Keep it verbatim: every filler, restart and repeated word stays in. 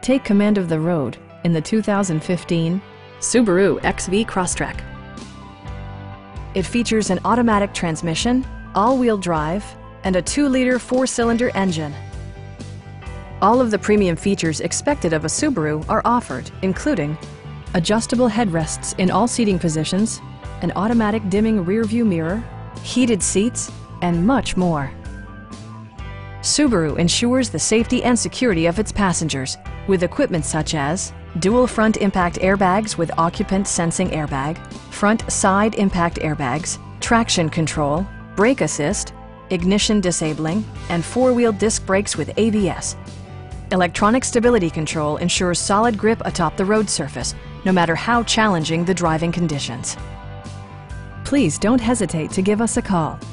Take command of the road in the two thousand fifteen Subaru X V Crosstrek. It features an automatic transmission, all-wheel drive, and a two liter four-cylinder engine. All of the premium features expected of a Subaru are offered, including adjustable headrests in all seating positions, an automatic dimming rear-view mirror, heated seats, and much more. Subaru ensures the safety and security of its passengers with equipment such as dual front impact airbags with occupant sensing airbag, front side impact airbags, traction control, brake assist, ignition disabling, and four-wheel disc brakes with A B S. Electronic stability control ensures solid grip atop the road surface, no matter how challenging the driving conditions. Please don't hesitate to give us a call.